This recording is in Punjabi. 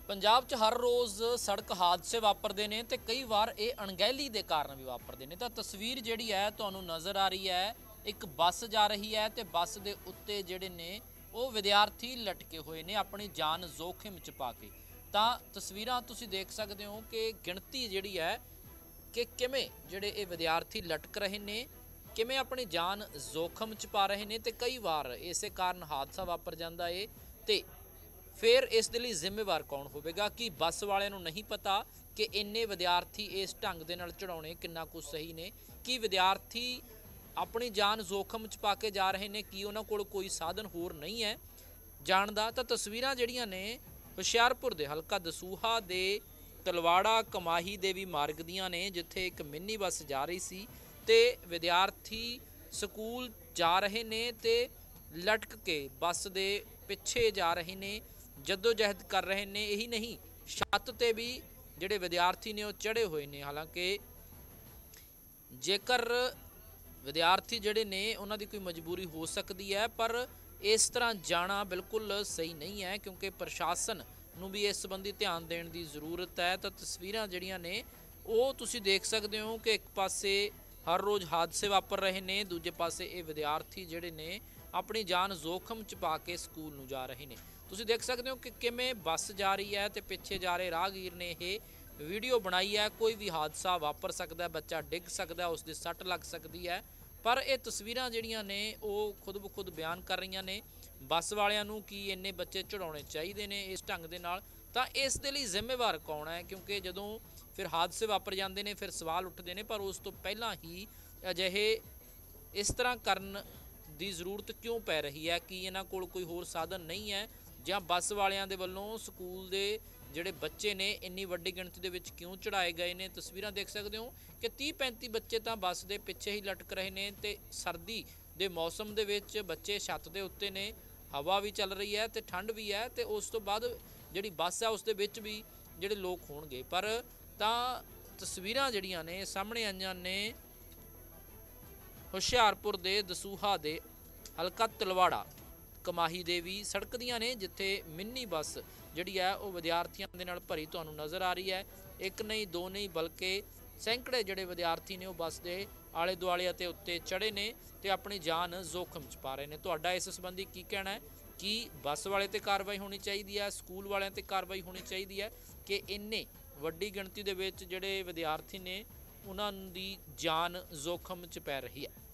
ਪੰਜਾਬ 'ਚ ਹਰ ਰੋਜ਼ ਸੜਕ ਹਾਦਸੇ ਵਾਪਰਦੇ ਨੇ ਤੇ ਕਈ ਵਾਰ ਇਹ ਅਣਗਹਿਲੀ ਦੇ ਕਾਰਨ ਵੀ ਵਾਪਰਦੇ ਨੇ। ਤਾਂ ਤਸਵੀਰ ਜਿਹੜੀ ਹੈ ਤੁਹਾਨੂੰ ਨਜ਼ਰ ਆ ਰਹੀ ਹੈ, ਇੱਕ ਬੱਸ ਜਾ ਰਹੀ ਹੈ ਤੇ ਬੱਸ ਦੇ ਉੱਤੇ ਜਿਹੜੇ ਨੇ ਉਹ ਵਿਦਿਆਰਥੀ ਲਟਕੇ ਹੋਏ ਨੇ ਆਪਣੀ ਜਾਨ ਜ਼ੋਖਿਮ 'ਚ ਪਾ ਕੇ। ਤਾਂ ਤਸਵੀਰਾਂ ਤੁਸੀਂ ਦੇਖ ਸਕਦੇ ਹੋ ਕਿ ਗਿਣਤੀ ਜਿਹੜੀ ਹੈ ਕਿ ਕਿਵੇਂ ਜਿਹੜੇ ਇਹ ਵਿਦਿਆਰਥੀ ਲਟਕ ਰਹੇ ਨੇ, ਕਿਵੇਂ ਆਪਣੀ ਜਾਨ ਜ਼ੋਖਮ 'ਚ ਪਾ ਰਹੇ ਨੇ ਤੇ ਕਈ ਵਾਰ ਇਸੇ ਕਾਰਨ ਹਾਦਸਾ ਵਾਪਰ ਜਾਂਦਾ ਏ। ਤੇ ਫਿਰ ਇਸ ਦੇ ਲਈ ਜ਼ਿੰਮੇਵਾਰ ਕੌਣ ਹੋਵੇਗਾ? ਕਿ ਬੱਸ ਵਾਲਿਆਂ ਨੂੰ ਨਹੀਂ ਪਤਾ ਕਿ ਇੰਨੇ ਵਿਦਿਆਰਥੀ ਇਸ ਢੰਗ ਦੇ ਨਾਲ ਚੜਾਉਣੇ ਕਿੰਨਾ ਕੁ ਸਹੀ ਨੇ? ਕਿ ਵਿਦਿਆਰਥੀ ਆਪਣੀ ਜਾਨ ਜ਼ੋਖਮ 'ਚ ਪਾ ਕੇ ਜਾ ਰਹੇ ਨੇ? ਕੀ ਉਹਨਾਂ ਕੋਲ ਕੋਈ ਸਾਧਨ ਹੋਰ ਨਹੀਂ ਹੈ ਜਾਣ ਦਾ? ਤਾਂ ਤਸਵੀਰਾਂ ਜਿਹੜੀਆਂ ਨੇ ਹੁਸ਼ਿਆਰਪੁਰ ਦੇ ਹਲਕਾ ਦਸੂਹਾ ਦੇ ਤਲਵਾੜਾ ਕਮਾਹੀ ਦੇ ਵੀ ਮਾਰਗ ਦੀਆਂ ਨੇ, ਜਿੱਥੇ ਇੱਕ ਮਿੰਨੀ ਬੱਸ ਜਾ ਰਹੀ ਸੀ ਤੇ ਵਿਦਿਆਰਥੀ ਸਕੂਲ ਜਾ ਰਹੇ ਨੇ ਤੇ ਲਟਕ ਕੇ ਬੱਸ ਦੇ ਪਿੱਛੇ ਜਾ ਰਹੇ ਨੇ, ਜਦੋਜਹਿਦ ਕਰ ਰਹੇ ਨੇ। यही नहीं, छत ते भी ਜਿਹੜੇ ਵਿਦਿਆਰਥੀ ਨੇ ਉਹ ਚੜੇ ਹੋਏ ਨੇ। ਹਾਲਾਂਕਿ ਜੇਕਰ ਵਿਦਿਆਰਥੀ ਜਿਹੜੇ ਨੇ ਉਹਨਾਂ ਦੀ ਕੋਈ ਮਜਬੂਰੀ ਹੋ ਸਕਦੀ ਹੈ, ਪਰ ਇਸ ਤਰ੍ਹਾਂ ਜਾਣਾ ਬਿਲਕੁਲ ਸਹੀ ਨਹੀਂ ਹੈ, ਕਿਉਂਕਿ ਪ੍ਰਸ਼ਾਸਨ ਨੂੰ ਵੀ ਇਸ ਸੰਬੰਧੀ ਧਿਆਨ ਦੇਣ ਦੀ ਜ਼ਰੂਰਤ ਹੈ। ਤਾਂ ਤਸਵੀਰਾਂ ਜਿਹੜੀਆਂ ਨੇ ਉਹ ਤੁਸੀਂ ਦੇਖ ਸਕਦੇ ਹੋ ਕਿ ਇੱਕ ਪਾਸੇ ਹਰ ਰੋਜ਼ ਹਾਦਸੇ ਵਾਪਰ ਰਹੇ ਨੇ, ਦੂਜੇ ਪਾਸੇ ਇਹ ਵਿਦਿਆਰਥੀ ਜਿਹੜੇ ਨੇ ਆਪਣੀ ਜਾਨ ਜ਼ੋਖਮ 'ਚ ਪਾ ਕੇ ਸਕੂਲ ਨੂੰ ਜਾ ਰਹੇ ਨੇ। ਤੁਸੀਂ ਦੇਖ ਸਕਦੇ ਹੋ ਕਿ ਕਿਵੇਂ ਬੱਸ ਜਾ ਰਹੀ ਹੈ ਤੇ ਪਿੱਛੇ ਜਾ ਰਹੇ ਰਾਹਗੀਰ ਨੇ ਇਹ ਵੀਡੀਓ ਬਣਾਈ ਹੈ। ਕੋਈ ਵੀ ਹਾਦਸਾ ਵਾਪਰ ਸਕਦਾ, ਬੱਚਾ ਡਿੱਗ ਸਕਦਾ, ਉਸ ਦੇ ਸੱਟ ਲੱਗ ਸਕਦੀ ਹੈ, ਪਰ ਇਹ ਤਸਵੀਰਾਂ ਜਿਹੜੀਆਂ ਨੇ ਉਹ ਖੁਦ ਬ ਖੁਦ ਬਿਆਨ ਕਰ ਰਹੀਆਂ ਨੇ। ਬੱਸ ਵਾਲਿਆਂ ਨੂੰ ਕੀ ਇੰਨੇ ਬੱਚੇ ਚੜਾਉਣੇ ਚਾਹੀਦੇ ਨੇ ਇਸ ਢੰਗ ਦੇ ਨਾਲ? ਤਾਂ ਇਸ ਦੇ ਲਈ ਜ਼ਿੰਮੇਵਾਰ ਕੌਣ ਹੈ? ਕਿਉਂਕਿ ਜਦੋਂ ਫਿਰ ਹਾਦਸੇ ਵਾਪਰ ਜਾਂਦੇ ਨੇ ਫਿਰ ਸਵਾਲ ਉੱਠਦੇ ਨੇ, ਪਰ ਉਸ ਤੋਂ ਪਹਿਲਾਂ ਹੀ ਅਜਿਹੇ ਇਸ ਤਰ੍ਹਾਂ ਕਰਨ ਦੀ ਜ਼ਰੂਰਤ ਕਿਉਂ ਪੈ ਰਹੀ ਹੈ? ਕਿ ਇਹਨਾਂ ਕੋਲ ਕੋਈ ਹੋਰ ਸਾਧਨ ਨਹੀਂ ਹੈ, ਜਾਂ ਬੱਸ ਵਾਲਿਆਂ ਦੇ ਵੱਲੋਂ ਸਕੂਲ ਦੇ ਜਿਹੜੇ ਬੱਚੇ ਨੇ ਇੰਨੀ ਵੱਡੀ ਗਿਣਤੀ ਦੇ ਵਿੱਚ ਕਿਉਂ ਚੜਾਏ ਗਏ ਨੇ? ਤਸਵੀਰਾਂ ਦੇਖ ਸਕਦੇ ਹੋ ਕਿ 30-35 ਬੱਚੇ ਤਾਂ ਬੱਸ ਦੇ ਪਿੱਛੇ ਹੀ ਲਟਕ ਰਹੇ ਨੇ ਤੇ ਸਰਦੀ ਦੇ ਮੌਸਮ ਦੇ ਵਿੱਚ ਬੱਚੇ ਛੱਤ ਦੇ ਉੱਤੇ ਨੇ, ਹਵਾ ਵੀ ਚੱਲ ਰਹੀ ਹੈ ਤੇ ਠੰਡ ਵੀ ਹੈ, ਤੇ ਉਸ ਤੋਂ ਬਾਅਦ ਜਿਹੜੀ ਬੱਸ ਹੈ ਉਸ ਦੇ ਵਿੱਚ ਵੀ ਜਿਹੜੇ ਲੋਕ ਹੋਣਗੇ। ਪਰ ਤਾਂ ਤਸਵੀਰਾਂ ਜਿਹੜੀਆਂ ਨੇ ਸਾਹਮਣੇ ਆਈਆਂ ਨੇ ਹੁਸ਼ਿਆਰਪੁਰ ਦੇ ਦਸੂਹਾ ਦੇ ਹਲਕਾ ਤਲਵਾੜਾ ਕਮਾਹੀ ਦੇ ਵੀ ਸੜਕ ਦੀਆਂ ਨੇ, ਜਿੱਥੇ ਮਿੰਨੀ ਬੱਸ ਜਿਹੜੀ ਹੈ ਉਹ ਵਿਦਿਆਰਥੀਆਂ ਦੇ ਨਾਲ ਭਰੀ ਤੁਹਾਨੂੰ ਨਜ਼ਰ ਆ ਰਹੀ ਹੈ। ਇੱਕ ਨਹੀਂ, ਦੋ ਨਹੀਂ, ਬਲਕਿ ਸੈਂਕੜੇ ਜਿਹੜੇ ਵਿਦਿਆਰਥੀ ਨੇ ਉਹ ਬੱਸ ਦੇ ਆਲੇ ਦੁਆਲੇ ਅਤੇ ਉੱਤੇ ਚੜ੍ਹੇ ਨੇ ਤੇ ਆਪਣੀ ਜਾਨ ਜ਼ੋਖਮ 'ਚ ਪਾ ਰਹੇ ਨੇ। ਤੁਹਾਡਾ ਇਸ ਸੰਬੰਧੀ ਕੀ ਕਹਿਣਾ ਹੈ? ਕਿ ਬੱਸ ਵਾਲੇ 'ਤੇ ਕਾਰਵਾਈ ਹੋਣੀ ਚਾਹੀਦੀ ਹੈ, ਸਕੂਲ ਵਾਲਿਆਂ 'ਤੇ ਕਾਰਵਾਈ ਹੋਣੀ ਚਾਹੀਦੀ ਹੈ, ਕਿ ਇੰਨੇ ਵੱਡੀ ਗਿਣਤੀ ਦੇ ਵਿੱਚ ਜਿਹੜੇ ਵਿਦਿਆਰਥੀ ਨੇ ਉਹਨਾਂ ਦੀ ਜਾਨ ਜ਼ੋਖਮ 'ਚ ਪੈ ਰਹੀ ਹੈ?